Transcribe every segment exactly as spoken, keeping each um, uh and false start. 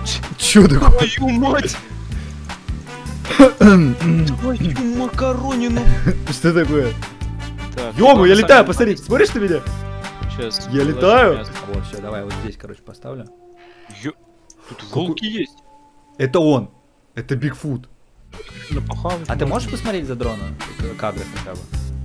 Чё такое? Твою мать! Твою макаронину! Что такое? Ёма, я летаю, посмотри, смотришь ты меня? Сейчас. Я летаю. Вот, все, давай вот здесь, короче, поставлю. Ё... Тут волки есть. Это он. Это Бигфут. А ты можно? можешь посмотреть за дрона? Кадры хотя бы.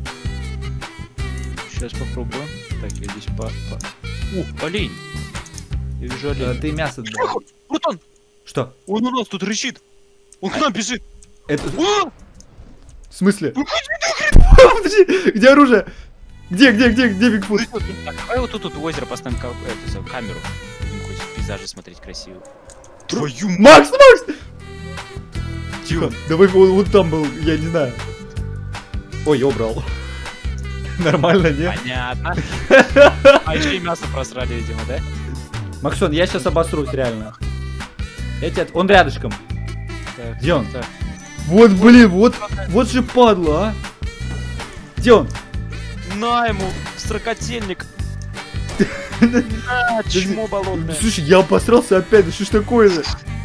Сейчас попробую. Так, я здесь по... по... О, олень! Я вижу оленя. А, ты мясо... Вот он! Что? Он у нас тут рычит! Он к нам бежит! Это... О! В смысле? Подожди, где оружие? Где, где, где, где Бигфут? Так, давай вот тут, тут у озера поставим ка эту, камеру. Будем хоть пейзажи смотреть красиво. Твою мать! Макс, Макс! Тихо. Давай, он вот там был, я не знаю. Ой, я убрал. Нормально, не? Понятно. А еще и мясо просрали, видимо, да? Максон, я сейчас обосрусь, реально. Я тебя... Он рядышком. Так, где он? Так. Вот, блин, вот, вот же падла, а. Где он? На ему, строкотельник. На, чмо болотное. Слушай, я обосрался опять, да что ж такое-то?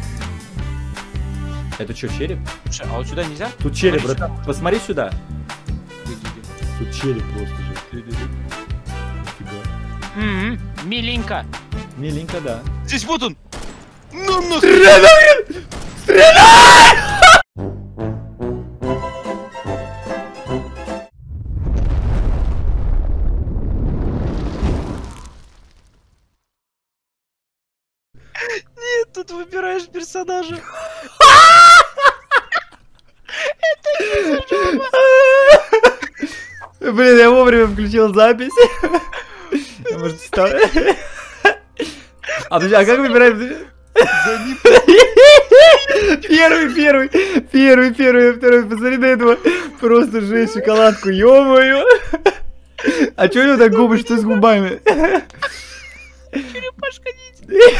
Это что, череп? Слушай, а вот сюда нельзя? Тут череп, Смотри брат. сюда. Посмотри сюда. Иди, иди. Тут череп просто же. Нифига. М-м, миленько. Миленько, да. Здесь вот он. Ну, ну. Стреляй! Стреляй! Нет, тут выбираешь персонажа. Блин, я вовремя включил запись. Может, вставить? А, подожди, а как выбираем? Первый, первый, первый, первый, второй. Посмотри на этого. Просто жесть, шоколадку, ё-моё. А чё у него так губы, что с губами? Черепашка ниндзя.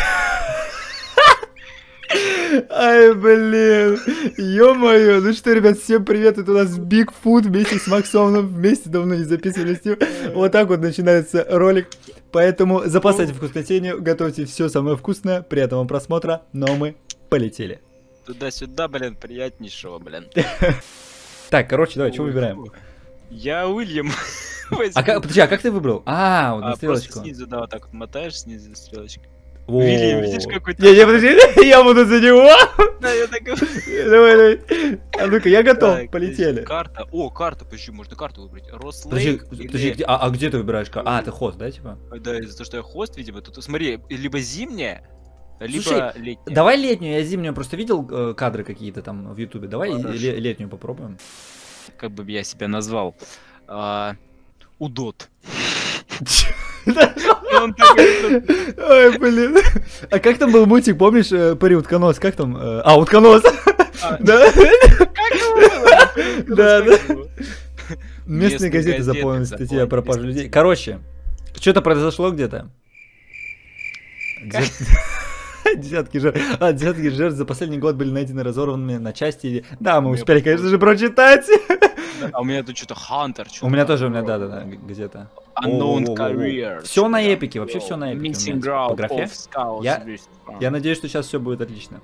Ай, блин. Ё-моё. Ну что, ребят, всем привет. Это у нас Бигфут вместе с Максоном. Вместе давно не записывались с ним. Вот так вот начинается ролик. Поэтому запасайте вкуснотенью, готовьте все самое вкусное. Приятного просмотра. Но мы полетели. Туда-сюда, блин, приятнейшего, блин. Так, короче, давай, что выбираем? Я Уильям. А как, подожди, а как ты выбрал? А, вот на А, стрелочку. просто снизу, да, вот так вот мотаешь снизу стрелочкой. О. Вильям, видишь, какой-то... Не, не, подожди, я буду за него. Да, я так... Давай, давай. А ну-ка, я готов, Так, полетели. здесь Карта. О, карта, почти можно карту выбрать. Подожди, Рослейк подожди, или... где- а, а где ты выбираешь? кар- А, ты хост, да, типа? Да, из-за того, что я хост, видимо, тут, смотри, либо зимняя, либо Слушай, летняя. давай летнюю, я зимнюю просто видел э, кадры какие-то там в ютубе. Давай Хорошо. ле- летнюю попробуем. Как бы я себя назвал? А, Удот. Он такой, Ой, блин. А как там был мультик, помнишь, э, пари утконос? Как там? э, А, утконос. а, Да, Как его было? да, да. Рассказывай. Местные Местные газеты газеты заполнены статьи о заполнены пропаже статьи. людей. Короче, что-то произошло где-то. Как? Десятки жертв. А, десятки жертв за последний год были найдены разорванными на части. Да, мы Я успели, понял. конечно же, прочитать. А у меня тут что-то Хантер. У меня тоже, у меня, да-да-да, газета. Unknown О-о-о-о. Career. Всё на эпике, вообще всё на эпике у Missing меня, ground по графе. of scouts. Я- This- Я надеюсь, что сейчас все будет отлично.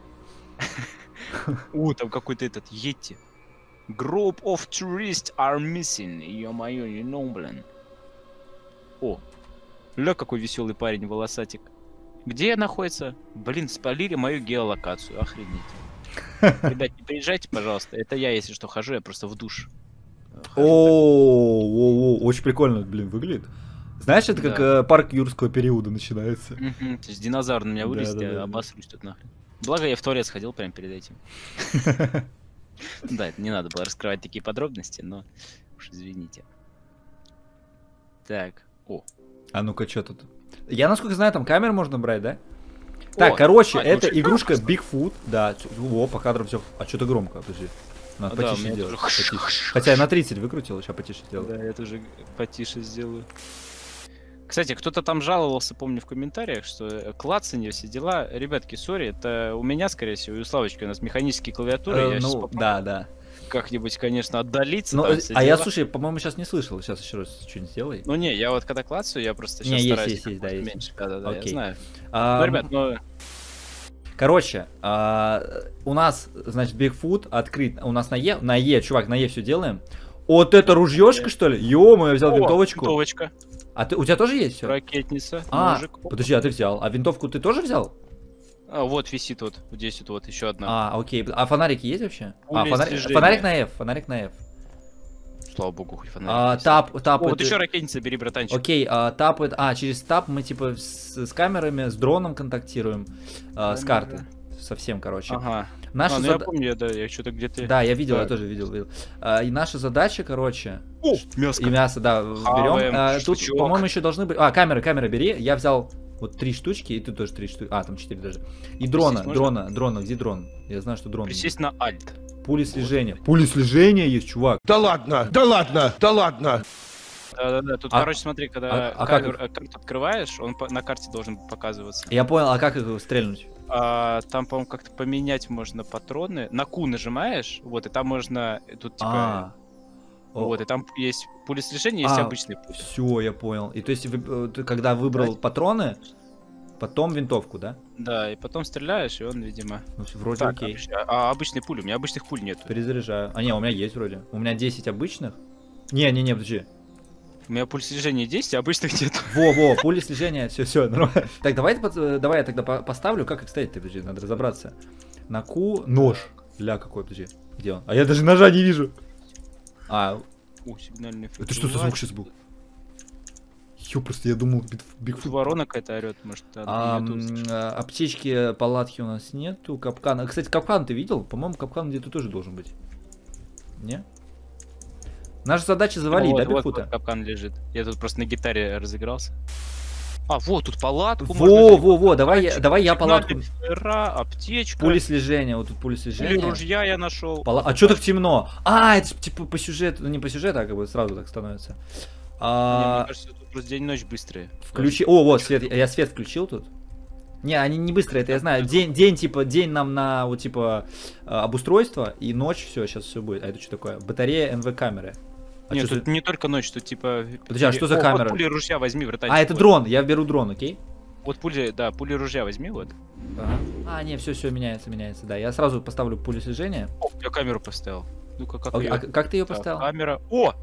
О, там какой-то этот Йети. Group of tourists are missing. Ё-моё, you know, блин. О, ля, какой веселый парень, волосатик. Где находится? Блин, спалили мою геолокацию, охренеть. Ребят, не приезжайте, пожалуйста. Это я, если что, хожу, я просто в душ. э, хожу О, очень прикольно, блин, выглядит. Знаешь, это как Да. э, парк юрского периода начинается. так. Мгм, То есть динозавр на меня вылезет, Да-да-да. я обосрусь тут нахрен. Благо я в туалет сходил прямо перед этим. Да, это не надо было раскрывать такие подробности, но уж извините. Так, о. А ну-ка, что тут? Я, насколько знаю, там камер можно брать, да? Так, О, короче, а, это очень игрушка громко. Bigfoot. Да, ц- о, по кадрам все. А что-то громко, подожди. Надо А, да, у потише меня сделать. тоже потише. хш-хш-хш. Хотя я на тридцать выкрутил, сейчас потише сделаю. Да, я тоже потише сделаю. Кстати, кто-то там жаловался, помню, в комментариях, что э, клацанье, все дела. Ребятки, сори, это у меня, скорее всего, и у Славочки у нас механические клавиатуры. Э, я щас ну, попробую да, да. как-нибудь, конечно, отдалиться. Ну, там э, все а я, дела. слушай, по-моему, сейчас не слышал. Сейчас еще раз что-нибудь сделай. Ну не, я вот когда клацаю, я просто Не, сейчас есть, стараюсь есть, как есть, да, можно есть. меньше. Да, да, да, я Окей. знаю. А, Ну, ребят, ну... Короче, а, у нас, значит, Бигфут открыт. У нас на Е, на Е, чувак, на Е все делаем. Вот это ружьешка, что ли? Ё-моё, я взял О, винтовочку. Винтовочка. А ты, у тебя тоже есть все? Ракетница. А, ножик. подожди, а ты взял? А винтовку ты тоже взял? А, вот висит вот. Здесь вот, вот еще одна. А, окей. А фонарики есть вообще? А, Пуля фонарик, слежения. фонарик на F, фонарик на F. Слава богу, хоть фонарик А, есть. тап, тап. О, вот это- еще ракетница бери, братанчик. Окей, а, тап, это- а, через тап мы типа с, с камерами, с дроном контактируем, а, с Камера. карты. Совсем, короче. Ага. Наша А, ну зада- я помню, я, да, я что-то где-то... Да, я видел, я Так. тоже видел. видел. А, и наша задача, короче, О, мяско. и мясо, да, Хаваем, берем. А, тут, шашлычок. по-моему, еще должны быть. А, камеры, камеры бери. Я взял вот три штучки, и тут тоже три штуки. А, там четыре даже. И дрона, можно? дрона, дрона, где дрон? Я знаю, что дрон. Присесть на альт. Пули слежения. Пули слежения есть, чувак. Да ладно, да ладно, да ладно. Да-да-да, тут, А- короче, смотри, когда а- а как камеру- э, карту открываешь, он по- на карте должен показываться. Я понял, а как их стрельнуть? А, там, по-моему, как-то поменять можно патроны. На Q нажимаешь, вот, и там можно, э, тут, типа, А. вот, и там есть пули слежения, есть А, обычные пули. Все, я понял. И то есть, вы- э, ты когда выбрал патроны, потом винтовку, да? Да, и потом стреляешь, и он, видимо... Ну, вроде Так, окей. обыч- а, а обычные пули? У меня обычных пуль нету. Перезаряжаю. А не, у меня есть вроде. У меня десять обычных. Не, не, не, подожди. У меня пуль слежения десять, а обычных нет. Во, во, пули слежения, все, все, нормально. Так, давай, э, давай я тогда по- поставлю, как их ставить, подожди, надо разобраться. На Q нож. Ля какой, подожди. Где он? А я даже ножа не вижу. А, О, сигнальный эффект. это что за звук сейчас был? Ё, просто я думал, Тут Бигфут. ворона какая-то орет, может, А, она не м, YouTube. а, аптечки, палатки у нас нету, капкана. Кстати, капкан ты видел? По-моему, капкан где-то тоже должен быть. Не? Наша задача завалить, Вот, да, вот, Бигфута? вот капкан лежит. Я тут просто на гитаре разыгрался. А, вот тут палатку Во, можно взять. во, во, давай, я- Пальчик, давай я сигнальный палатку. фонаря, аптечка. Пули слежения, вот тут пули Пули слежения. ружья я нашел. Пала- А что так темно? А, это типа по сюжету, ну не по сюжету, а как бы сразу так становится. Мне А, кажется, тут просто день-ночь быстрые. включи. О, вот свет. Я свет включил тут. Не, они не быстрые, это я знаю. День, день, типа, день нам на вот типа а, обустройство, и ночь, все, сейчас все будет. А это что такое? Батарея эн вэ камеры. А, Нет, чё тут за- не только ночь, тут типа... Подожди, а пули- что за О, камера? Вот пули ружья возьми, братанчик. А, это вот. дрон, я беру дрон, окей? Вот пули, да, пули ружья возьми, вот. Ага. А, не, все, все меняется, меняется, да. Я сразу поставлю пули слежения. О, я камеру поставил. Ну-ка, как А, её- а как ты ее Так, поставил? камера. О!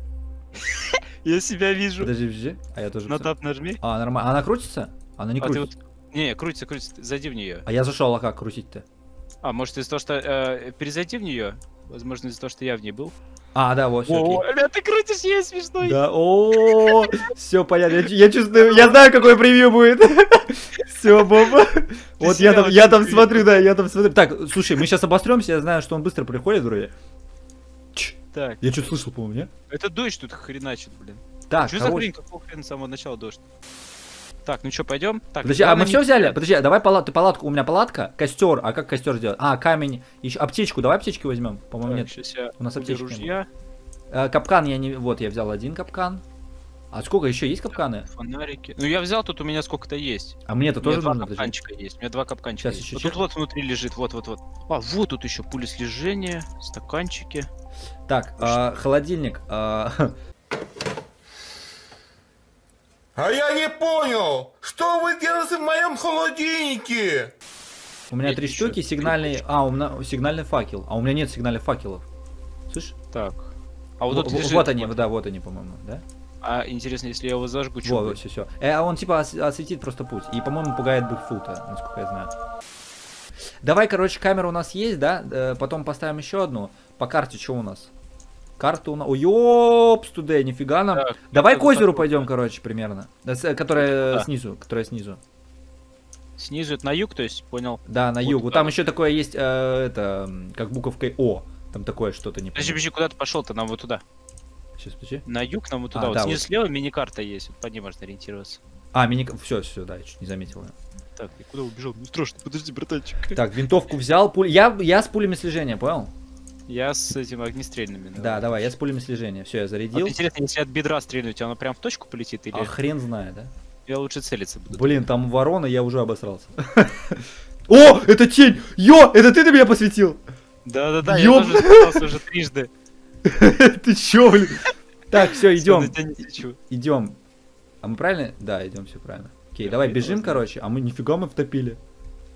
Я себя вижу. Подожди, подожди. А я тоже. На поставил. тап нажми. А, нормально. Она крутится? Она не А ты крутится. вот... Не, крутится, крутится. Ты Зайди в нее. А я зашел, а как крутить-то? А, может из-за того, что... Э, перезайди в нее? Возможно, из-за того, что я в ней был. А, да, вот, все, О, окей. бля, ты крутишь, я смешной. Да, о, все понятно. Я, чу- я чувствую, я знаю, какой превью будет. Все, Боба. Вот я себя там, я очень там превью. смотрю, да, я там смотрю. Так, слушай, мы сейчас обостремся, я знаю, что он быстро приходит вроде. Чш, Так, я что-то слышал, по-моему, нет? это дождь тут хреначит, блин. Так, Что за короче. хрень, какого хрена с самого начала дождь? Так, ну что, пойдем? Так, Подожди, а главное мы не все взяли? терять. Подожди, а давай пала- ты палатку, у меня палатка, костер, а как костер сделать? А, камень, еще аптечку, давай аптечки возьмем, по-моему, Так, нет. щас я У нас пули аптечки не ружья, А, капкан я не, вот я взял один капкан. А сколько еще есть капканы? фонарики. Ну я взял, тут у меня сколько-то есть. А мне-то У меня тоже два нужно, подожди. капканчика есть. У меня два капканчика Щас есть. еще Вот тут чек. вот внутри лежит, вот, вот, вот. А, вот тут еще пули слежения, стаканчики. Так, а, холодильник. а, А я не понял, что вы делаете в моем холодильнике? У меня Я три еще штуки, сигнальный. А, у меня сигнальный факел. А у меня нет сигнальных факелов. Слышь? Так. А вот Во- тут во- лежит. вот они, да, вот они, по-моему, да? А интересно, если я его зажгу, что Вот, будет? все, все. Э, а он типа ос- осветит просто путь. И, по-моему, пугает Бигфута, насколько я знаю. Давай, короче, камера у нас есть, да? Э, потом поставим еще одну. По карте что у нас? Карта у нас. Ой, ёпс, туда, нифига нам. Так, Давай это к озеру такое. пойдем, короче, примерно. Да, с- Которая Да. снизу, которая снизу. Снизу это на юг, то есть, понял? Да, на Вот югу. туда. Там еще такое есть, э, это, м, как буковкой О. Там такое что-то не Подожди, помню. подожди, куда ты пошел-то? Нам вот туда. Сейчас, подожди. На юг, нам вот А, туда. вот да, снизу вот. слева мини-карта есть. Вот по ней можно ориентироваться. А, мини... Все, все, да, я чуть не заметил. её. Так, и куда убежал? Не страшно, подожди, братанчик. Так, винтовку взял. Пуль... Я, я с пулями слежения, понял? Я с этим огнестрельными. Да, давай, я с пулями слежения. Все, я Вот зарядил. интересно, если от бедра стрельнуть, оно прям в точку полетит или А хрен знает, да? я лучше целиться буду? Блин, там ворона, я уже обосрался. О, это тень! Йо, это ты на меня посветил? Да-да-да, я Ёб- тоже пытался уже трижды. Ты чё, блин? Так, все, Всё, на идем. тебя не свечу. Идем. А мы правильно? Да, идем, все правильно. Окей, давай Окей, бежим, давай. короче. А мы нифига мы втопили.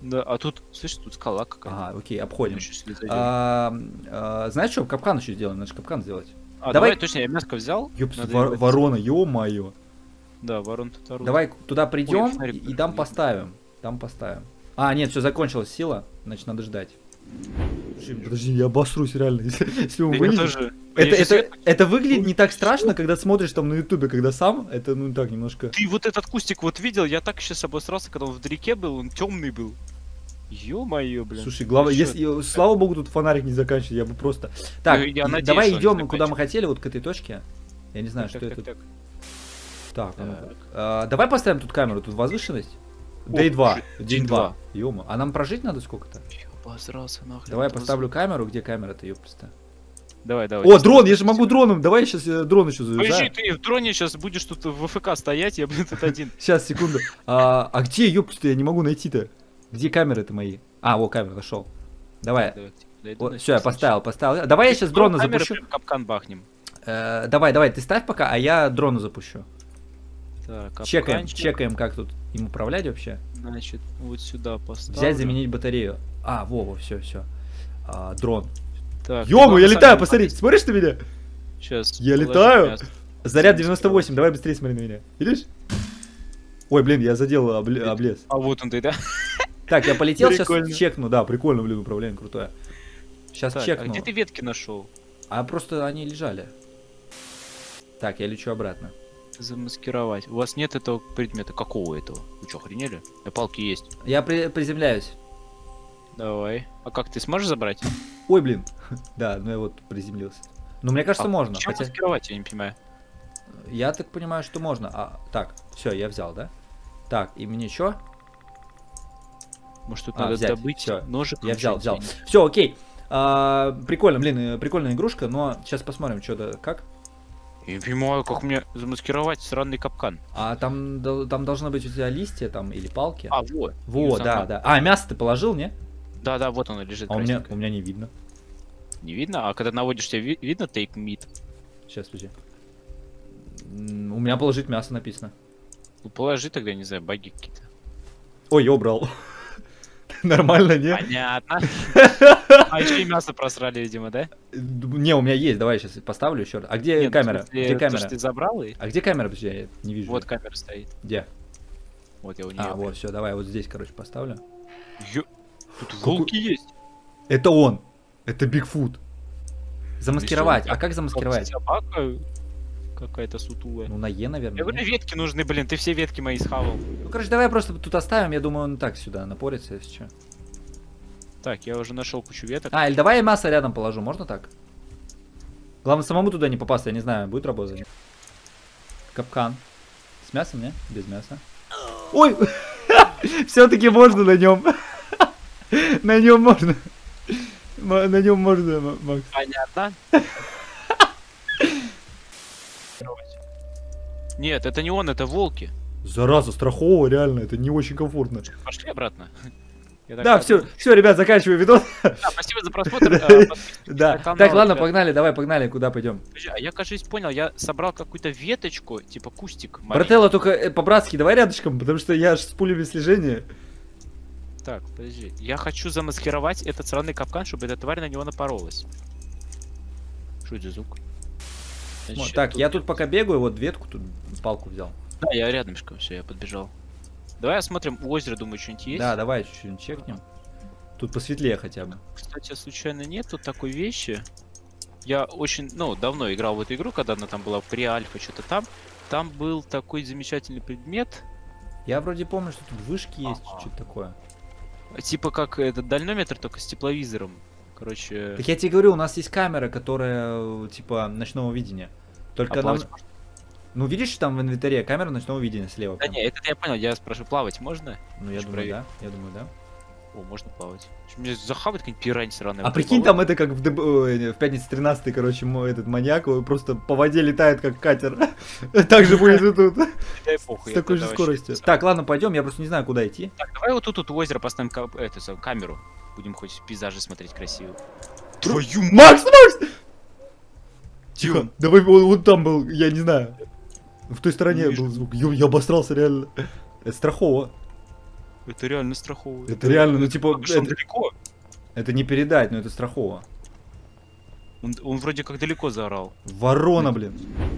Да, а тут, слышишь, тут скала какая-то. Ага, окей, обходим. Еще если зайдем. А, а, знаешь что, капкан еще сделаем, надо же капкан сделать. А, давай- давай, точно, я мяско взял. Ёпс, Надо вор- его- ворона, ё-моё. Да, ворон тут орут. Давай туда придем фонарик и, и даже там видно. поставим. Там поставим. А, нет, все, закончилась сила, значит надо ждать. Слушай, подожди, я обосрусь реально, если, если вы Да я вылезете. тоже. Это, Я щас это, свет- это выглядит не так страшно, когда смотришь там на ютубе, когда сам, это ну так немножко... Ты вот этот кустик вот видел? Я так сейчас обосрался, когда он в реке был, он темный был. Ё-моё, блин. Слушай, главное, Ты шо? если, слава богу, тут фонарик не заканчивается, я бы просто... Так, Ну, я и- надеюсь, давай что он идем, не куда мы заканчивается. хотели, вот к этой точке. Я не знаю, Так, что так, это. так, так. Так, а ну-ка. Так. А, давай поставим тут камеру, тут возвышенность. О, Дэй два, жи- день день два. два. Ёма, а нам прожить надо сколько-то? Я обосрался нахрен. Давай я Это поставлю камеру, где камера-то, ёпста. Давай, давай. О, дрон, я же могу дроном, давай я сейчас дрон еще Подожди, завязаю. ты в дроне сейчас будешь тут в ФК стоять, я, блин, тут один. Сейчас, секунду. А, а где, ёпста, я не могу найти-то? Где камеры-то мои? А, вот камера, нашел. Давай. Давай, дойду на Все, я тебя поставил, поставил. Давай я сейчас сначала. дрона Камеры запущу. прям капкан бахнем. Э, давай, давай, ты ставь пока, а я дрона запущу. Так, Чекаем, капканчик. чекаем, как тут им управлять вообще. Значит, вот сюда поставлю. Взять, заменить батарею. А, во, все, все. А, дрон. Так, Ёму, я летаю, посмотри, смотришь на меня? Сейчас. Я летаю. Заряд девяносто восемь, давай быстрее смотри на меня. Видишь? Ой, блин, я задел обле- облез. А вот он ты, да? Так, я полетел, сейчас Прикольно. чекну. Да, прикольно, блин, управление крутое. Сейчас Так, а чекну. где ты ветки нашел? А просто они лежали. Так, я лечу обратно. Замаскировать. У вас нет этого предмета. Какого этого? Вы что, охренели? А палки есть. Я при- приземляюсь. Давай. А как ты сможешь забрать? Ой, блин. Да, ну я вот приземлился. Ну, мне кажется, А можно. Чем Хотя, маскировать, я не понимаю. я так понимаю, что можно. А, так, все, я взял, да? Так, и мне что? Может тут А, надо взять. добыть Всё. ножик? Я взял, взял. что-нибудь? Все, окей. А, прикольно, блин, э, прикольная игрушка, но сейчас посмотрим, что да как. Я не понимаю, как мне замаскировать сраный капкан. А там, дол- там должно быть у тебя листья там или палки. А, вот. Во, да, да. А, мясо ты положил, не? Да, да, вот оно лежит. А у меня, красненькое. у меня не видно. Не видно? А когда наводишь, тебе ви- видно take meat? Сейчас, подожди. М, У меня положить мясо написано. Ну, положи тогда, не знаю, баги какие-то. Ой, я убрал. Нормально, не? Понятно. А еще и мясо просрали, видимо, да? Не, у меня есть, давай сейчас поставлю еще раз. А где Нет, в камера? смысле, Где то, камера? что ты забрал и... А где камера, подожди, я не вижу. Вот камера стоит. Где? Вот я у нее. А, вот, все, давай, вот здесь, короче, поставлю. Тут Какой- волки есть. Это он. Это Бигфут. Замаскировать. Ну, А как Как замаскировать? собака какая-то сутулая. Ну, на Е, наверное. Я говорю, нет? ветки нужны, блин, ты все ветки мои схавал. Ну, короче, давай просто тут оставим. Я думаю, он так сюда напорится, если что. Так, я уже нашел кучу веток. А, или давай я мясо рядом положу, можно так? Главное, самому туда не попасться, я не знаю, будет работать. Капкан. С мясом, не? Без мяса. Ой! Все-таки можно на нем. На нем можно. М- На нем можно, М- Макс. Понятно. Нет, это не он, это волки. Зараза, страхово, реально, это не очень комфортно. Пошли обратно. Я так Да, подумал. все, все, ребят, заканчиваю видос. Да, спасибо за просмотр. э, подписывайтесь Да. на канал, Так, ладно, ребят. погнали, давай, погнали, куда пойдем? Подожди, а я, кажется, понял, я собрал какую-то веточку, типа кустик. маленький. Брателло, только э, по-братски давай рядышком, потому что я аж с пулями слежения. Так, подожди. Я хочу замаскировать этот сраный капкан, чтобы эта тварь на него напоролась. Что это за звук? Смо- Значит, Так, я тут пока бегаю, вот ветку, тут палку взял. Да, я рядышком, все, я подбежал. Давай осмотрим у озера, думаю, что-нибудь есть. Да, давай чуть-чуть чекнем. Тут посветлее хотя бы. Кстати, случайно нет тут такой вещи. Я очень, ну, давно играл в эту игру, когда она там была при альфа, что-то там. Там был такой замечательный предмет, Я вроде помню, что тут вышки есть, Ага. что-то такое. типа как этот дальнометр, только с тепловизором. Короче, Так я тебе говорю, у нас есть камера, которая э, типа ночного видения. Только а нам... плавать можно? Ну, видишь, там в инвентаре камера ночного видения слева. Да прям? не, это я понял, я спрашиваю, плавать можно? Ну, я Хочешь думаю, проверить? да. Я думаю, да. О, можно плавать. Что, мне захавать какая-нибудь пирань сраная. А прикинь, там это как в, ДБ ой, в пятнице тринадцатой, короче, мой этот маньяк он просто по воде летает, как катер. Так же будет и тут. Дай похуй, С такой это же вообще скоростью. не Так, ладно, пойдем, я просто не знаю, куда идти. Так, давай вот тут, тут у озера поставим ка- эту самую камеру. Будем хоть пейзажи смотреть красиво. Твою Макс, Макс! Тихо. Тихо, давай, он вот там был, я не знаю. В той стороне Не вижу. был звук. Ё, я обосрался реально. Это страхово. Это реально страхово. Это реально, ну типа, Что, он это, далеко? это не передать, но это страхово. Он, он вроде как далеко заорал. Ворона, блин.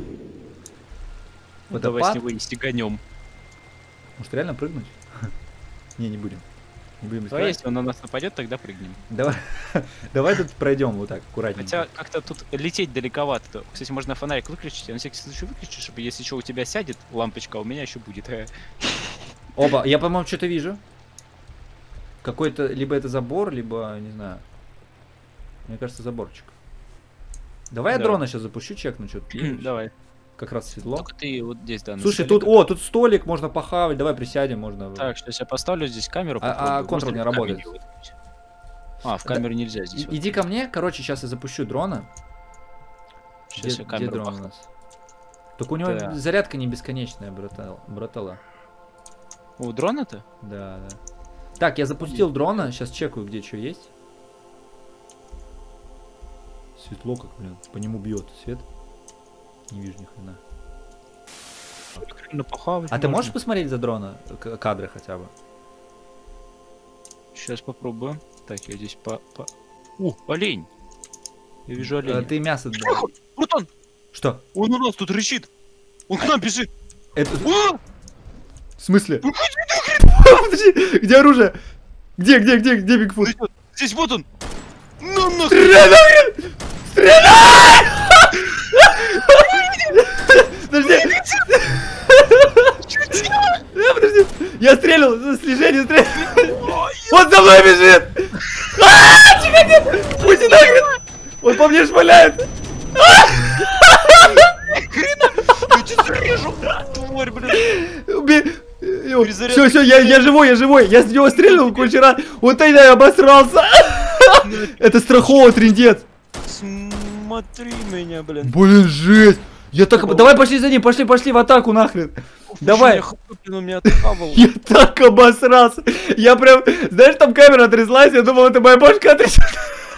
Ну, давай Водопад? с него и стеганем. Может реально прыгнуть? Не, не будем. Не будем Давай, рисковать. если он на нас нападет, тогда прыгнем. Давай, давай тут пройдем вот так, аккуратненько. Хотя как-то тут лететь далековато. Кстати, можно фонарик выключить, я на всякий случай выключу, чтобы если что у тебя сядет лампочка, а у меня еще будет. Э. Опа, я, по-моему, что-то вижу. Какой-то, либо это забор, либо, не знаю. Мне кажется, заборчик. Давай я Да. дрона сейчас запущу, чекну что-то. Давай. Как раз светло. Только ты вот здесь, да. на Слушай, столе тут, о, тут столик, можно похавать, давай присядем, можно. Так, сейчас я поставлю здесь камеру. А- а попробую. контрол Можно не в камере работает. выткнуть? А, в Да. камеру нельзя здесь. И- вот. Иди ко мне, короче, сейчас я запущу дрона. Сейчас Где, я где камеру дрон у бахну. нас? Только у него Да. зарядка не бесконечная, братал, братала. У дрона-то? Да, да. Так, я запустил дрона, сейчас чекаю, где что есть. Светло как, блин, по нему бьет свет. Не вижу ни хрена. Реально похавать А ты можно. можешь посмотреть за дрона к- кадры хотя бы? Сейчас попробуем. Так, я здесь по... по... У, олень! Я вижу Э, оленя. Ты мясо... Вот он! Что? Он у нас тут рычит! Он к нам бежит! Это... О! В смысле? Подожди, где оружие? Где, где, где, где Бигфут? Здесь вот он! Ну, ну, Стреляй, нахрен! Стреляй! Подожди! Э, Подожди! Я стрелил! Слежение стрелил! Он за мной бежит! А, тихо, нет! Пусть нахрен! Он по мне шмаляет! я тебя зарежу! Тварь, блин! Все, все, я, я живой, я живой! Я с него стрельнул кучу раз! Вот тогда я обосрался! Это страхово, трындец! Смотри меня, блин. Блин, жесть! Я так... Давай пошли за ним, пошли, пошли в атаку нахрен! Давай. Он меня отхавал. Я так обосрался! Я прям... Знаешь, там камера отрезалась, я думал, это моя башка отрезалась.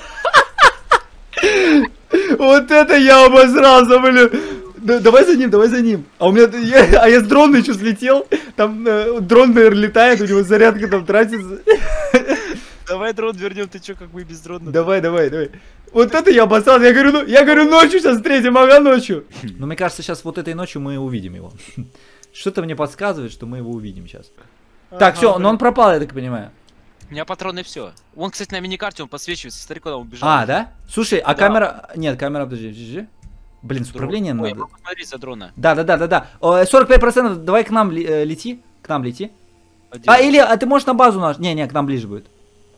Вот это я обосрался, блин! Да, давай за ним, давай за ним. А у меня... Я, а я с дрона еще слетел. Там э, дрон, наверное, летает, у него зарядка там тратится. Давай дрон вернем, ты чё, как бы без дрона? Давай, давай, давай. Вот это я обосрался. Я говорю, ну, я говорю, ночью сейчас встретим, ага, ночью. Но мне кажется, сейчас вот этой ночью мы увидим его. Что-то мне подсказывает, что мы его увидим сейчас. Так, все, но он пропал, я так понимаю. У меня патроны все. Он, кстати, на миникарте, он подсвечивается. Смотри, куда он бежал. А, да? Слушай, а Да. камера... Нет, камера, подожди, подожди. Блин, с Дрон. управлением Ой, надо. посмотри за дрона. Да, да, да, да, да. О, сорок пять процентов, давай к нам ли- э, лети. К нам лети. Один. А, или, а ты можешь на базу наш... Не, не, к нам ближе будет.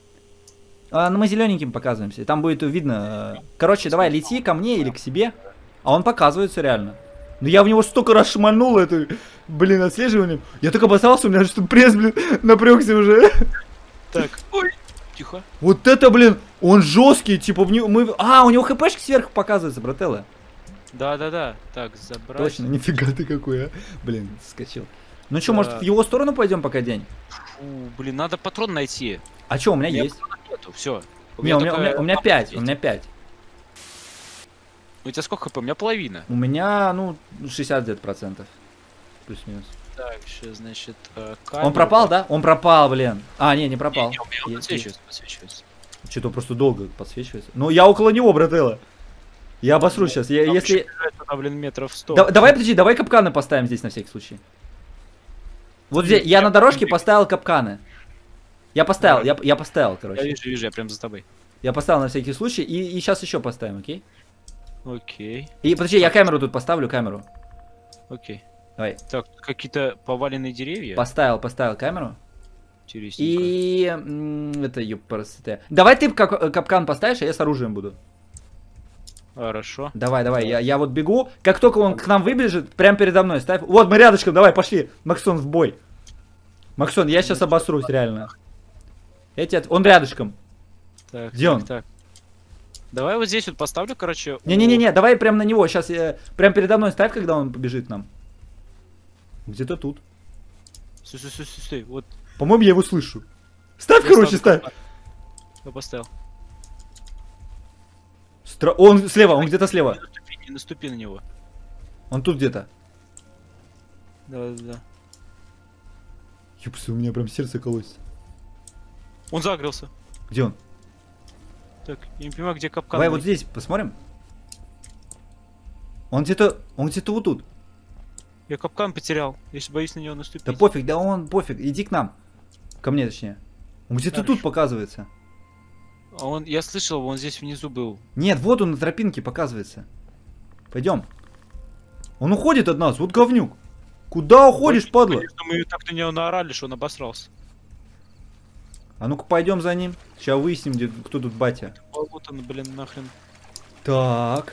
А, ну мы зелененьким показываемся. Там будет видно. э, Короче, давай лети ко мне или к себе. А он показывается реально. Ну я в него столько раз шмальнул это, блин, отслеживанием. Я так обосрался, у меня что пресс, блин, напрягся уже. Так, ой, тихо. Вот это, блин, он жесткий, типа в него мы. А, у него хпшки сверху показываются, брателло. Да-да-да. Так, забрать. Точно, нифига ты какой, а. Блин, скачал. Ну что, Да. может в его сторону пойдем пока день? Фу, блин, надо патрон найти. А что, у меня У меня есть? нету, все. Не, у меня, у меня, у меня пять, у меня пять. У тебя сколько хп? У меня половина. У меня, ну, шестьдесят где-то процентов. Плюс-минус. Так, сейчас, значит, э, Он камеру пропал, пос- да? Он пропал, блин. А, не, не пропал. Не, не, у меня он Есть, подсвечивается, подсвечивается. есть. Что-то просто долго подсвечивается. Ну, я около него, брателло. Я обосру Ну, сейчас. Я, там если... еще бежать туда, блин, метров сто. Да- давай, подожди, давай капканы поставим здесь на всякий случай. Вот здесь, я на дорожке поставил капканы. Я поставил, я, я поставил, Я короче. вижу, вижу, я прям за тобой. Я поставил на всякий случай, и, и сейчас еще поставим, окей? Окей, И подожди, я камеру тут поставлю, камеру. окей. Давай. Так, тут какие-то поваленные деревья. Поставил, поставил камеру. Интересненько. И... м, это, ёпарасоте. Давай ты кап- капкан поставишь, а я с оружием буду. Хорошо. Давай, давай, я, я вот бегу. Как только он к нам выбежит, прям передо мной ставь. Вот, мы рядышком, давай, пошли. Максон, в бой. Максон, я сейчас обосрусь, реально. Я тебя... Он рядышком. Так, Где так, он? Так. Давай вот здесь вот поставлю, короче. у- Не-не-не, давай прям на него. Сейчас я... Прям передо мной ставь, когда он побежит к нам. Где-то тут. Стой, стой, стой, стой, стой. Вот. По-моему, я его слышу. Ставь, я короче, ставлю. ставь. Я поставил. Стра... Он слева, он где-то слева. Не наступи, не наступи на него. Он тут где-то. Да, да, да. Ёпсы, у меня прям сердце колотится. Он загрелся. Где он? Так, я не понимаю, где капкан. Давай вот здесь посмотрим. Он где-то, он где-то вот тут. Я капкан потерял. Я сейчас боюсь на него наступить. Да пофиг, да он пофиг. Иди к нам. Ко мне точнее. Он где-то Хорошо. тут показывается. А он, я слышал, он здесь внизу был. Нет, вот он на тропинке показывается. Пойдем. Он уходит от нас, вот говнюк. Куда уходишь, Ой, падла? конечно, мы так на него наорали, что он обосрался. А ну-ка пойдем за ним. Сейчас выясним, где, кто тут батя. Вот он, блин, нахрен. Так.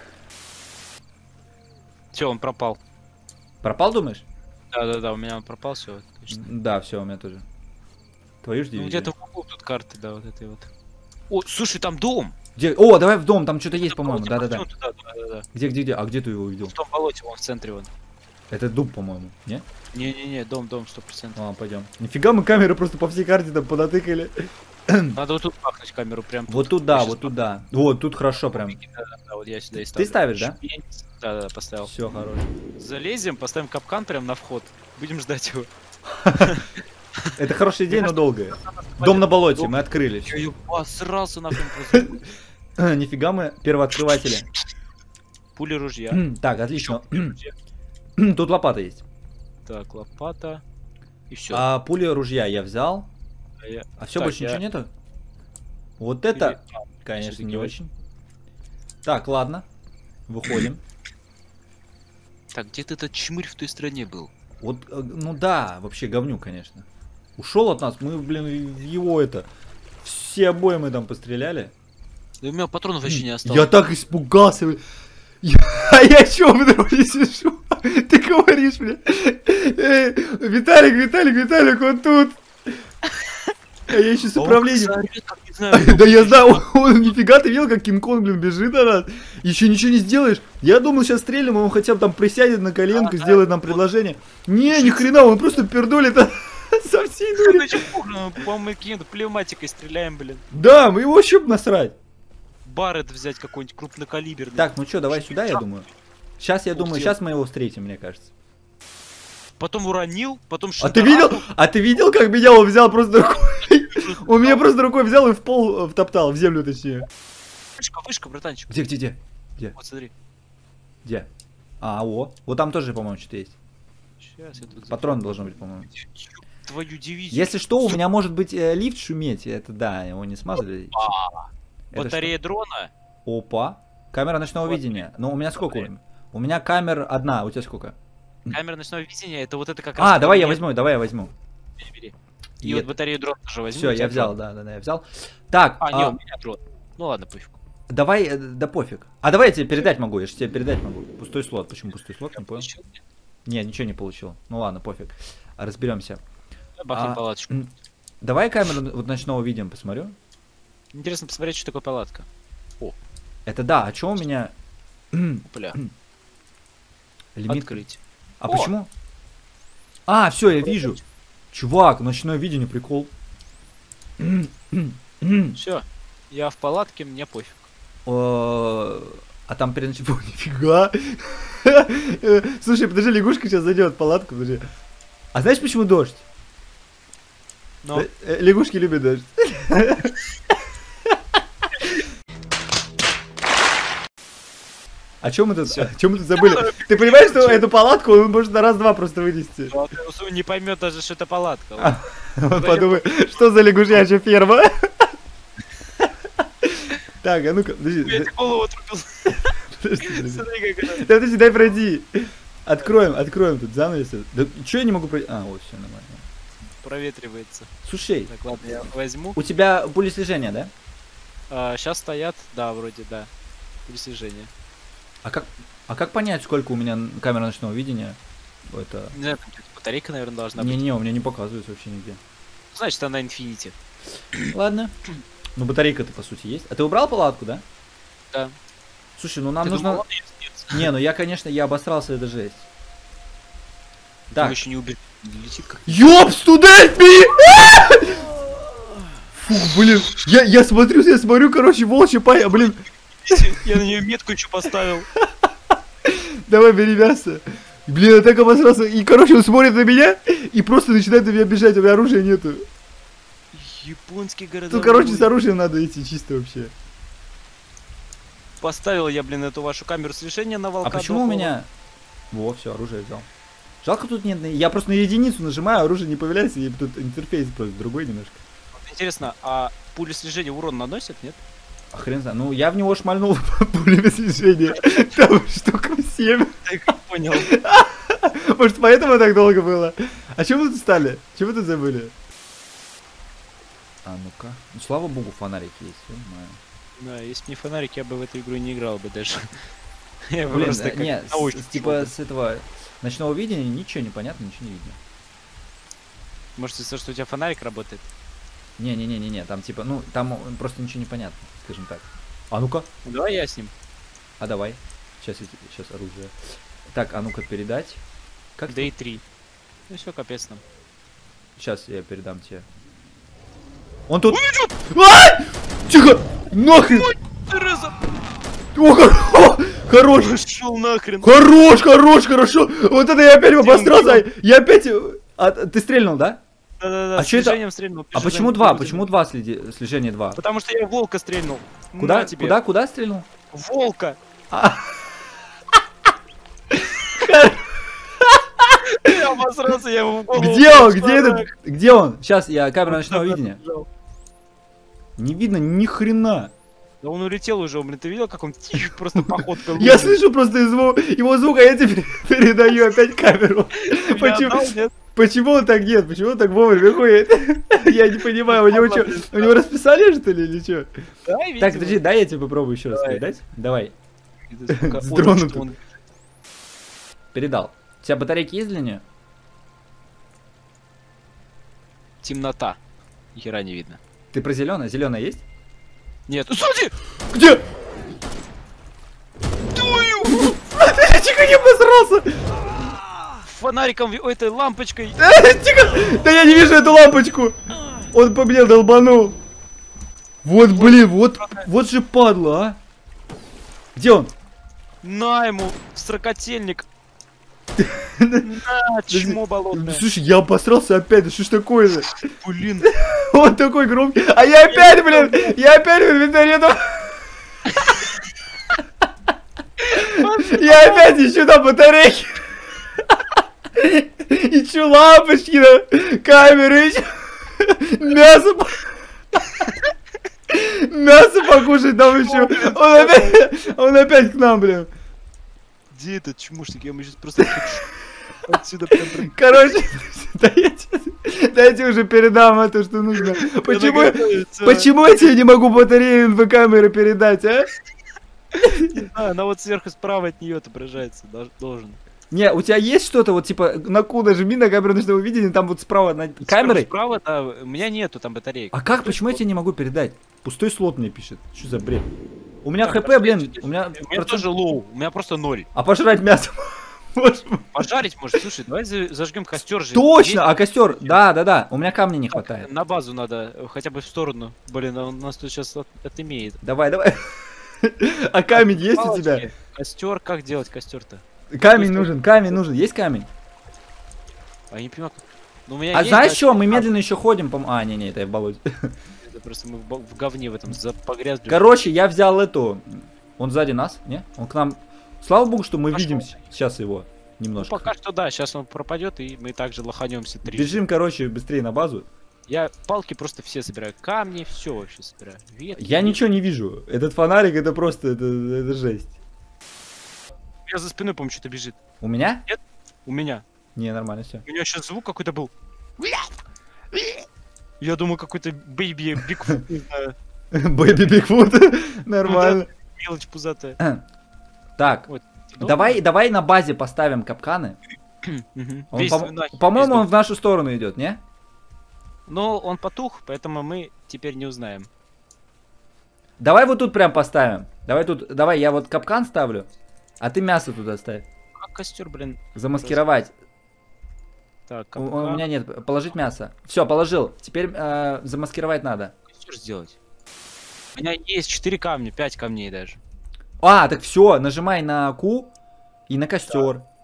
Все, он пропал. Пропал, думаешь? Да-да-да, у меня он пропал, все. Да, все, у меня тоже. Твою жди. Ну где-то в углу тут карты, да, вот этой вот. О, слушай, там дом! Где? О, давай в дом, там что-то есть, Это по-моему. болоте, Да-да-да. пойдем туда, да-да-да. Где, где, где? А где ты его увидел? В том болоте, вон в центре вон. Это дуб, по-моему. Не? Не-не-не, дом, дом, сто процентов. Ладно, пойдем. Нифига мы камеры просто по всей карте там понатыкали. Надо вот тут пахнуть камеру прям. Вот тут. туда, Я вот щас туда. Вот, тут хорошо прям. Да, да, да, вот я сюда и ставлю. Ты ставишь, да? Да-да, поставил. Все, хорошо. Залезем, поставим капкан прям на вход. Будем ждать его. Это хорошая идея, но долгая. Дом на болоте, Дом. мы открыли. Я её посрался нахрен просто. Нифига мы первооткрыватели. Пули ружья. Так, отлично. Пули ружья. Тут лопата есть. Так, лопата. И все. А пули ружья я взял. А все, больше ничего нету? Вот это, конечно, всё-таки не вот. очень. Так, ладно. Выходим. Так, где-то этот чмырь в той стране был. Вот, э, ну да, вообще говнюк, конечно. Ушел от нас, мы, блин, в его это... Все обоймы там постреляли. Да у меня патронов вообще не осталось. Я так испугался. бля. Я- А я чё в дороге сижу? Ты говоришь мне? Эй, Виталик, Виталик, Виталик, он тут. А я еще с А он управлением. как заорёт, как не знаю, Да я знаю, он, он нифига, ты видел, как Кинг-Конг, блин, бежит на нас? Еще ничего не сделаешь. Я думал, сейчас стрельнем, он хотя бы там присядет на коленку, Да, да, сделает нам вот. предложение. Не, ни хрена, он просто пердолит а, со всей дури. Значит, ну, по-моему, каким-то пневматикой стреляем, блин. Да, мы его вообще насрать. Баррет взять какой-нибудь крупнокалиберный. Так, ну что, давай сюда, я думаю. Сейчас, я Ух думаю, ты. сейчас мы его встретим, мне кажется. Потом уронил, потом А ты видел? А ты видел, как меня он взял просто рукой? Он меня просто рукой взял и в пол э, втоптал, в землю точнее. Вышка, вышка, братанчик. Где, где, где? Вот смотри. Где? А, о, вот там тоже, по-моему, что-то есть. Сейчас я тут... Патрон должен быть, по-моему. Ёб твою дивизию. Если что, у меня может быть э, лифт шуметь. Это да, его не смазали. А, Это Батарея дрона. что? Опа. Камера ночного Вот. видения. Ну, у меня сколько? Батарея. У меня камер одна, у тебя сколько? Камера ночного видения, это вот это как раз... А, давай я нет, возьму, давай я возьму. бери, бери. И И вот это- батарею дрона тоже возьму. Все, у тебя я взял, дрон. да, да, да, я взял. Так, А, не, а, у меня дрон. Ну ладно, пофиг. давай, э, да пофиг. А давай я тебе передать могу, я же тебе передать могу. Пустой слот. Почему пустой слот? Не понял. Получил? Не, ничего не получил. Ну ладно, пофиг. Разберемся. Бахнем А, палаточку. м, Давай камеру вот ночного видим, посмотрю. Интересно посмотреть, что такое палатка. Это да, а чё у меня Бля, лимит? открыть. А О! почему? А, все, я вижу. Чувак, ночное видение, прикол. Все, я в палатке, мне пофиг. О, А там перед ночью... О, нифига. Слушай, подожди, лягушка сейчас зайдет в палатку, подожди. А знаешь, почему дождь? Но Э, э, Лягушки любят дождь. А чё мы тут, Всё. о чё мы тут забыли? Ты понимаешь, что эту палатку он может на раз-два просто вынести? а ты не поймет даже, что это палатка. А, Он подумает, что за лягушачья ферма? Так, а ну-ка, подожди. Я тебе голову отрубил. подожди, подожди. Смотри, как это. Да подожди, дай пройди. Откроем, откроем тут занавесы. Да чё я не могу пройти? А, вот, все нормально. Проветривается. Слушай, Так, ладно, я возьму. у тебя пули слежения, да? Сейчас стоят, да, вроде, да. Присяжение. А как, а как понять, сколько у меня камер ночного видения? Это... Не знаю, там где-то батарейка, наверное, должна быть. Не-не, у меня не показывается вообще нигде. Значит, она Infinity. Ладно. Ну батарейка-то по сути есть. А ты убрал палатку, да? Да. Слушай, ну нам Ты нужно... думал, он есть? Нет. Не, ну я, конечно, я обосрался, это жесть. Там Так. еще не убил. Летит как... Ёпс, туда пи! Фух, блин. Я, я смотрю, я смотрю, короче, волчья пая, блин. Я на нее метку еще поставил. Давай, бери мясо. Блин, я так обосрался. И, короче, он смотрит на меня и просто начинает на меня бежать, у меня оружия нету. Японский городовой. Тут, короче, с оружием надо идти чисто вообще. Поставил я, блин, эту вашу камеру слежения на волка. А почему у меня... Во, все, оружие взял. Жалко тут нет... Я просто на единицу нажимаю, оружие не появляется, и тут интерфейс просто другой немножко. Интересно, а пули слежения урон наносят, нет? А хрен знаю. Ну, я в него шмальнул пулями слежения. Там штука семь. Я как понял. Может, поэтому так долго было? А чего вы тут стали? Чего вы тут забыли? А ну-ка. Ну, слава богу, фонарик есть. Понимаю. Да, если бы не фонарик, я бы в эту игру не играл бы даже. Я бы Блин, просто как нет, научный с- типа с этого ночного видения ничего не понятно, ничего не видно. Может, из-за того, что у тебя фонарик работает? Не-не-не-не-не, там типа, ну, там просто ничего не понятно, скажем так. А ну-ка. Ну, давай я с ним. А давай. Сейчас, я тебе- сейчас оружие. Так, а ну-ка передать. Как Дэй три. Ну все, капец нам. Сейчас я передам тебе. Он тут... Ай! Тихо! Нахрен! Тереза! О, хор- хорош! Пошел нахрен! Хорош, хорош, хорошо! Вот это я опять обосрался! Я опять... А, ты стрельнул, да? Да-да-да, А с чё это? слежением стрельнул. А пиши почему за- два? за- Почему два следи... слежения два? Потому что я в волка стрельнул. Куда? На тебе. Куда? Куда стрельнул? Волка! А. Я обосрался, я его в голову. Где он? пошла, Где этот? нахрен. Где он? Сейчас я камера ночного Да, видения. побежал. Не видно ни хрена. Да он улетел уже, блин, ты видел, как он тихо, просто походка. Я слышу просто его, его звук, а я тебе передаю опять камеру. Почему, почему он так нет? Почему он так вовремя ходит? Я не понимаю, у него что, у него расписали что ли или что? Так, подожди, дай я тебе попробую еще раз Давай. передать. Давай, С С дроном тут. передал. У тебя батарейки есть для нее? Темнота. Ни хера не видно. Ты про зеленое? Зеленое есть? Нет, сзади! Где? Твою! Ты тихо не посрался! Фонариком, ви- этой лампочкой. Тихо! Да я не вижу эту лампочку! Он по мне долбанул! Вот, блин, вот, вот же падла, а! Где он? На ему, сорокотельник. На, чмо болотное. Слушай, я обосрался опять, да что ж такое-то? Блин. Он такой громкий. А я опять, блин, я опять в инвентаре. Я опять ищу там батарейки. Ищу лампочки, да, камеры, ищу. Мясо. Мясо покушать там еще. Он опять, он опять к нам, блин. Где этот чмошник? Я ему сейчас просто отсюда прям... прям- Короче, да я тебе, да я тебе уже передам это, что нужно. Почему, Она готовится. почему я тебе не могу батарею инфокамеры передать, а? А, она вот сверху справа от нее отображается. дож- Должен. Не, у тебя есть что-то, вот типа, на Q нажми на камеру ночного видения, там вот справа над камерой? Справа, да, у меня нету там батареек. А как, почему я тебе не могу передать? Пустой слот мне пишет. Что за бред? У меня Так, хп, блин, подожди, у меня... У меня процент- тоже лоу, у меня просто ноль. А пожрать мясо? Боже мой. Пожарить может, слушай, давай за- зажгем костер же. Точно, а костер, да, да, да, у меня камня не хватает. На базу надо, э, хотя бы в сторону. Блин, а он нас тут сейчас от, отымеет. Давай, давай. А камень есть у тебя? Костер, как делать костер-то? Камень нужен, камень нужен, есть камень? А я не понимаю, как... Ну, у меня А есть, знаешь да, что, мы а, медленно еще ходим, по... А, не-не, это я в болоте. это просто мы в, бо- в говне в этом за- погрязли. Короче, я взял эту... Он сзади нас, не? Он к нам... Слава богу, что мы Пошел. видим с- сейчас его Ну, немножко. пока что да, сейчас он пропадет, и мы также лоханемся три. Бежим, короче, быстрее на базу. Я палки просто все собираю, камни, все вообще собираю. Ветки, Я ничего не вижу. Этот фонарик, это просто, это, это жесть. У меня за спиной, по-моему, что-то бежит. У меня? У меня. Не, нормально все. У меня сейчас звук какой-то был. Я думаю, какой-то бейби, бигфут, не знаю, Бэби Бигфут. Нормально. мелочь пузатая. Так, Вот. давай, давай на базе поставим капканы. Мгм. Он, Весь по- нахер, По-моему, весь он в нашу сторону идет, не? Но он потух, поэтому мы теперь не узнаем. Давай вот тут прям поставим. Давай тут, давай я вот капкан ставлю, а ты мясо туда ставь. Как костер, блин. Замаскировать. Так, У, капкан. у меня нет. Положить мясо. Все, положил. Теперь э, замаскировать надо. Костер сделать. У меня есть четыре камня, пять камней даже. А, так все, нажимай на Q и на костер.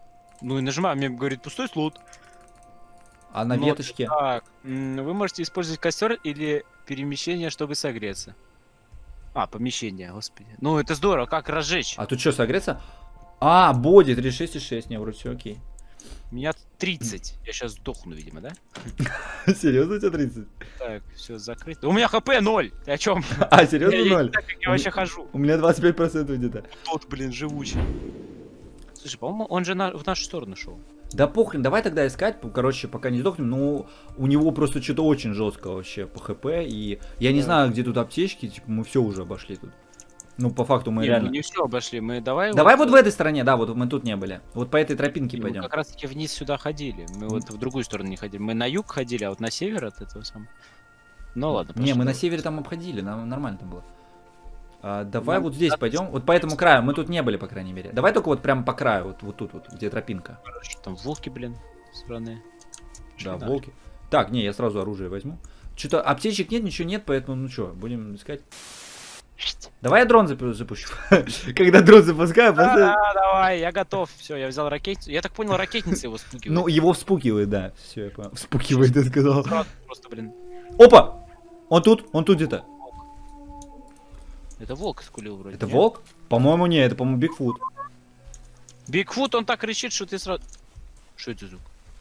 Ну и нажимаю, мне говорит пустой слот. А на Ну, веточке? Так, м, вы можете использовать костер или перемещение, чтобы согреться. А, помещение, господи. Ну это здорово, как разжечь? А тут что, согреться? А, боди, тридцать шесть и шесть, не, вроде все окей. Меня тридцать. Я сейчас сдохну, видимо, да? Серьезно у тебя тридцать? Так, все закрыто. У меня хп ноль. Ты о чем? А, серьезно Я, я ноль? не знаю, как я вообще хожу. У меня двадцать пять процентов где-то. Тот, блин, живучий. Слушай, по-моему, он же на, в нашу сторону шел. Да похрен, давай тогда искать, короче, пока не сдохнем, ну, у него просто что-то очень жестко вообще по хп, и я не Да. знаю, где тут аптечки, типа, мы все уже обошли тут. Ну, по факту мы Не, реально... мы не все обошли. Мы давай. Давай вот в этой стороне, да, вот мы тут не были. Вот по этой тропинке мы пойдем. как раз таки вниз сюда ходили. Мы вот в другую сторону не ходили. Мы на юг ходили, а вот на север от этого самого. Ну ладно. Не, мы пошли. на севере там обходили, нам нормально там было. А, давай Нам вот здесь надо пойдем, вот по этому краю, мы тут не были, по крайней мере. Давай только вот прям по краю, вот, вот тут вот, где тропинка. Хорошо, там волки, блин, странные. Да, Шли волки. Так, не, я сразу оружие возьму. Что-то аптечек нет, ничего нет, поэтому, ну что, будем искать. Давай я дрон запу- запущу. Когда дрон запускаю, Да, просто... да, давай, я готов. Все, я взял ракетницу. Я так понял, ракетница его спугивает. Ну, его вспукивает, да. Все, я понял. Вспукивает, ты сказал. Сразу просто, блин. Опа! Он тут, он тут где-то. Это волк скулил вроде. Это нет? волк? По-моему, не, это, по-моему, Бигфут. Бигфут, он так кричит, что ты сразу... Что это за звук?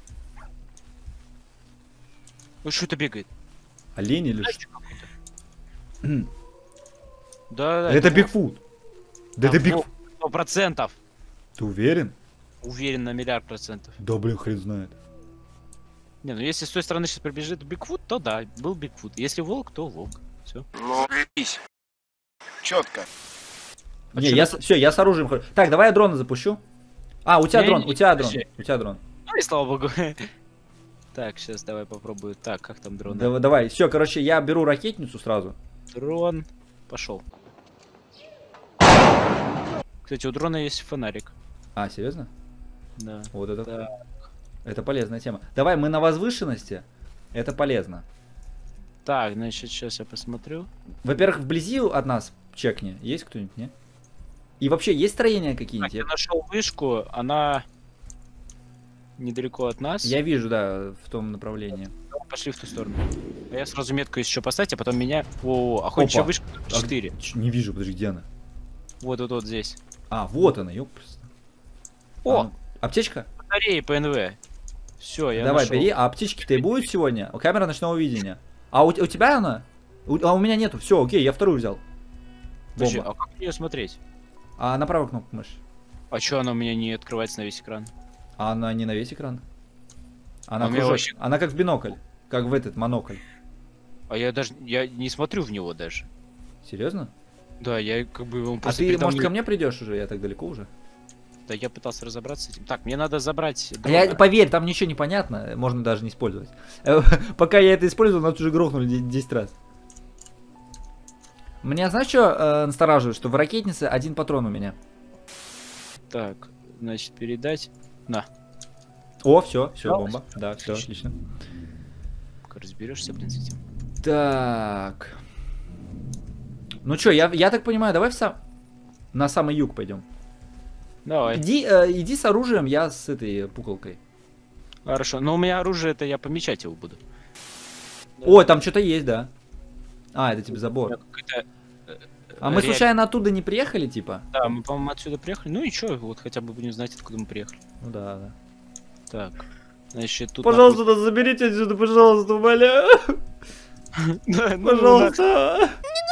Ой, что это бегает? Олень или что? Зайчик какой-то. Да, да. Это Бигфут. Да это Биг... Сто процентов. Ты уверен? Уверен на миллиард процентов. Да, блин, хрен знает. Не, ну если с той стороны сейчас прибежит Бигфут, то да, был Бигфут. Если волк, то волк. Все. Ну, четко. А Не, чё я, ты- все, я с оружием хожу. Так, давай я дрона запущу. А, у тебя Не, дрон, не, у тебя дрон, подожди. у тебя дрон. Ну и слава богу. Так, сейчас давай попробую. Так, как там дрон? Давай, давай. Все, короче, я беру ракетницу сразу. Дрон. Пошел. Кстати, у дрона есть фонарик. А, серьезно? Да. Вот это, Так. это полезная тема. Давай, мы на возвышенности. Это полезно. Так, значит, сейчас я посмотрю. Во-первых, вблизи от нас чекни. Есть кто-нибудь, не? И вообще, есть строения Так, какие-нибудь? я нашел вышку, она недалеко от нас. Я вижу, да, в том направлении. Пошли в ту сторону. А я сразу метку еще поставить, а потом меня... О, охотничья Опа. вышка А четыре. г- ч- Не вижу, подожди, где она? Вот, вот, вот здесь. А, вот она, ёпрст. О, А, ну, аптечка? батареи ПНВ. Все, я Давай, нашел. бери. А аптечки-то и будут сегодня? Камера ночного видения. А у, у тебя она? У- а у меня нету. Все, окей, я вторую взял. Подожди, Бомба. а как ее смотреть? А на правую кнопку мыши. А чё она у меня не открывается на весь экран? А она не на весь экран. Она А у меня кружок. вообще- Она как в бинокль. Как в этот монокль. А я даже... Я не смотрю в него даже. Серьезно? Да, я как бы... Он А просто ты, передо может, мной- ко мне придешь уже? Я так далеко уже. Да я пытался разобраться с этим. Так, мне надо забрать... А я, дрона. поверь, там ничего не понятно. Можно даже не использовать. Э, Пока я это использовал, нас уже грохнули де- десять раз. Меня, знаешь, что настораживает? Что в ракетнице один патрон у меня. Так, значит, передать... На, О, все, все, Жалость? бомба. Да, все, Отлично. отлично. пока разберешься, блин, с этим. Так. Ну что, я, я так понимаю, давай в сам... на самый юг пойдем. Давай. Иди, э, иди с оружием, я с этой пуколкой. Хорошо, но у меня оружие, это я помечать его буду. Ой, там что-то есть, да. А, это типа забор. Какой-то, э, А мы реаль- случайно оттуда не приехали, типа? Да, мы, по-моему, отсюда приехали. Ну и чё, вот хотя бы будем знать, откуда мы приехали. Ну да, да. Так, значит, тут... Пожалуйста, нас заберите отсюда, пожалуйста, умоляю. нахуй- Да, ну, Пожалуйста.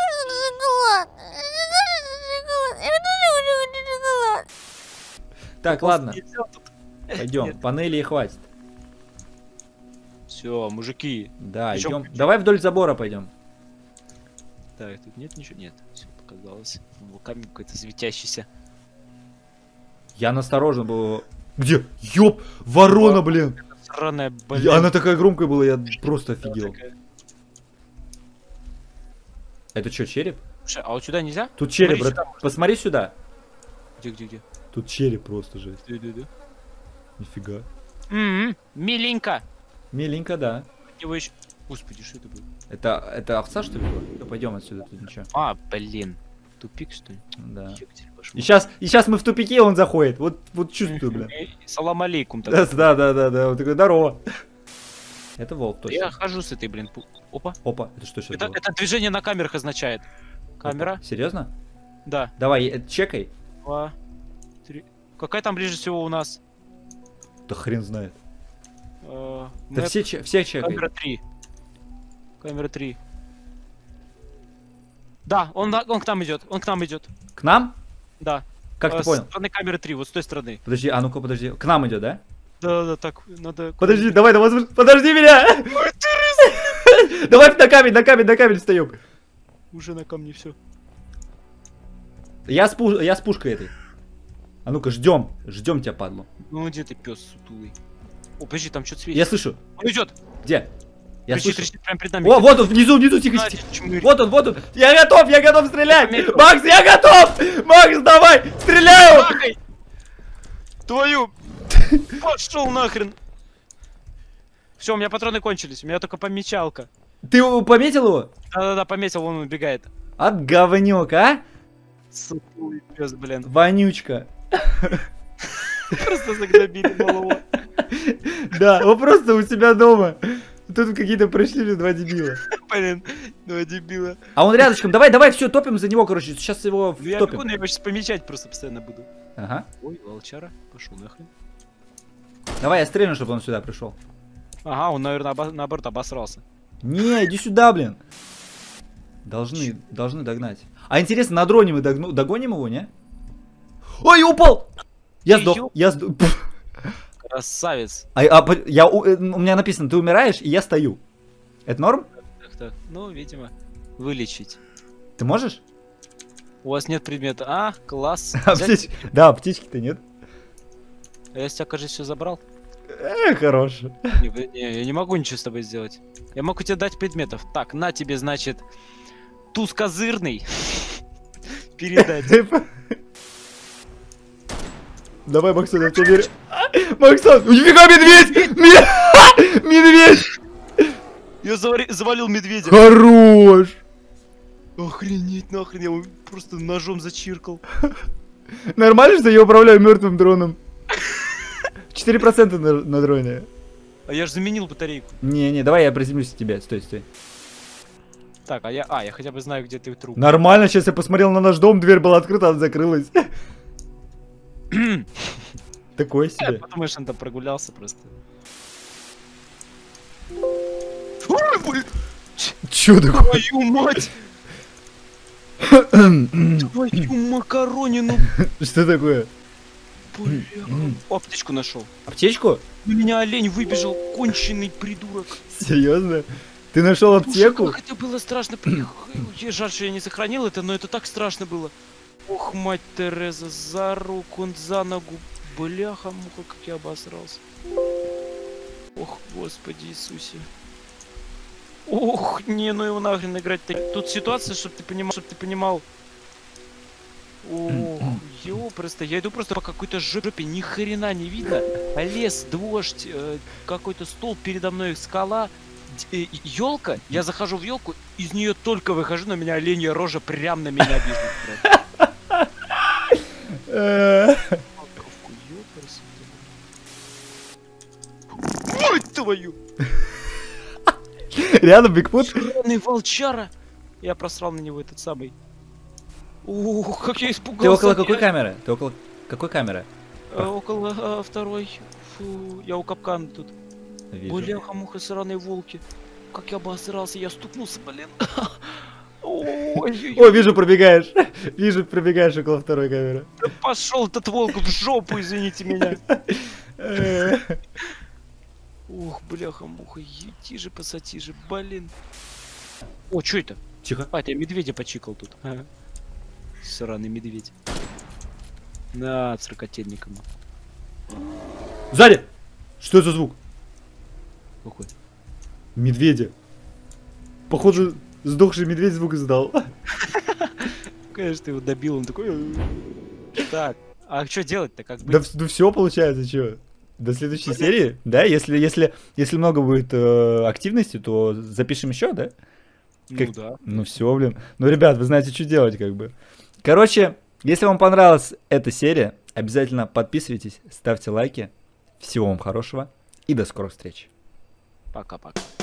Так, ладно, пойдем. Панели хватит. Все, мужики. Да, Причём идем. ключи. Давай вдоль забора пойдем. Так, тут нет ничего? Нет, все показалось. Был камень какой-то светящийся. Я насторожен был. Где? Ёп, ворона, блин. Сраная, Я- блин. Она такая громкая была, я просто Да, офигел. такая. Это что, череп? Слушай, а вот сюда нельзя? Тут череп, Смотри брат. Посмотри сюда. Где, где, где? Тут череп просто жесть. Да, да, да. Нифига. М-м, миленько. Миленько, да. Его еще... Господи, что это было? Это, это овца, что ли, была? Да пойдем отсюда, тут ничего. А, блин. Тупик, что ли? Да. Ёптель, пошел. И сейчас, и сейчас мы в тупике, он заходит. Вот, вот чувствую, бля. Салам алейкум. Да, да, да, да, да. Он такой, здорово. Это волк, точно. Я хожу с этой, блин. пу- Опа. Опа, это что сейчас Это, было? это движение на камерах означает. Камера. Опа. Серьезно? Да. Давай, э, чекай. Два. Три. Какая там ближе всего у нас? Да хрен знает. Э, Да мэп. все, че- все чекай. Камера три. Камера три. Да, он, на- он к нам идет. Он к нам идет. К нам? Да. Как Э, ты с понял? стороны камеры три, вот с той стороны. Подожди, а ну-ка, подожди. К нам идет, да? Да, да, так, надо... Подожди, давай, давай, возвращ- подожди меня! Давай на камень, на камень, на камень встаем. Уже на камне все. Я с, пуш- я с пушкой этой. А ну-ка, ждем. Ждем тебя, падлу. Ну где ты, пес сутулый? О, подожди, там что-то светит. Я слышу. Он идет! Где? Я Кричит, слышу. кричит, прямо перед нами. О, вот он, внизу, внизу, тихо, А, тихо. чмырь. Вот он, вот он. Я готов, я готов стрелять. Заметил. Макс, я готов. Макс, давай, стреляю. Нахуй! Твою! Пошел нахрен! Все, у меня патроны кончились, у меня только помечалка. Ты его пометил его? Да-да-да, пометил, он убегает. От говнюк, а? Сутулый пес, блин. Вонючка. Просто загнобили малого. Да, он просто у себя дома. Тут какие-то пришли два дебила. Блин, ну дебила. А он рядышком. Давай, давай, все, топим за него, короче. Сейчас его Ну я бегу, втопим. но я его сейчас помечать просто постоянно буду. Ага. Ой, волчара, пошел нахрен. Давай, я стрельну, чтобы он сюда пришел. Ага, он, наверное, обо- наоборот обосрался. Не, иди сюда, блин. Должны, должны догнать. А интересно, на дроне мы догну- догоним его, не? Ой, упал! Я Ты сдох, ёп- я сдох. Красавец. А, а по- я, у, э, у меня написано, ты умираешь, и я стою. Это норм? Так, так. Ну, видимо, вылечить. Ты можешь? У вас нет предмета. А, класс. А Взять? птички- Да, птички-то нет. А я с тебя, кажется, все забрал. Э, хорош. Не, вы- не, я не могу ничего с тобой сделать. Я могу тебе дать предметов. Так, на тебе, значит, туз козырный. Передать. Давай, Максон, я в тебя верю. А, Максон, нифига, медведь! Ме- Медведь! Я завари- завалил медведя. Хорош! Охренеть нахрен, я его просто ножом зачиркал. Нормально, что я управляю мертвым дроном? четыре процента на, на дроне. А я же заменил батарейку. Не-не, давай я приземлюсь от тебя. Стой, стой. Так, а я, а, я хотя бы знаю, где ты труп. Нормально, сейчас я посмотрел на наш дом, дверь была открыта, она закрылась. Такое Я себе. подумаешь, он там прогулялся просто. Ой, блин, Чё такое? твою мать! Твою макаронину! Что такое? Бля. О, птичку нашел. Аптечку? У меня олень выбежал, конченый придурок. Серьезно? Ты нашел аптеку? Слушай, как это было страшно. Эх, жаль, что я не сохранил это, но это так страшно было. Ох, мать Тереза, за руку, он за ногу. Бляха, муха, как я обосрался. Ох, Господи Иисусе. Ох, не, ну его нахрен играть. Тут ситуация, чтобы ты понимал, чтобы ты понимал. Ох, ё, просто, я иду просто по какой-то жопе, ни хрена не видно. А лес, дождь, э, какой-то стол передо мной, скала, елка. Я захожу в елку, из нее только выхожу, на меня оленья рожа прям на меня бежит. Ой, твою! Рядом Бигфут? Сраный волчара! Я просрал на него этот самый. Ух, как я испугался. Ты около какой Я- камеры? Ты около какой камеры? Э, около э, второй. Фу, я у капкана тут. Вижу. Бляха-муха, сраные волки. Как я обосрался, я стукнулся, блин. Ой, О, вижу, пробегаешь. Вижу, пробегаешь около второй камеры. да пошел этот волк в жопу, извините меня. Э, Ух, бляха-муха, ети же, пасати же, блин. О, что это? Тихо. А, это я медведя почикал тут. Ага. Сраный медведь. На, с ракотельником. Сзади! Что это за звук? Какой? Медведя. Походу, сдохший медведь звук издал. Конечно, ты его добил, он такой... Так, а что делать-то, как бы? Да, вс- да все получается, что? До следующей серии? Да, если, если, если много будет э, активности, то запишем еще, да? Ну как- да. Ну все, блин. Ну, ребят, вы знаете, что делать, как бы. Короче, если вам понравилась эта серия, обязательно подписывайтесь, ставьте лайки. Всего вам хорошего и до скорых встреч. Пока-пока.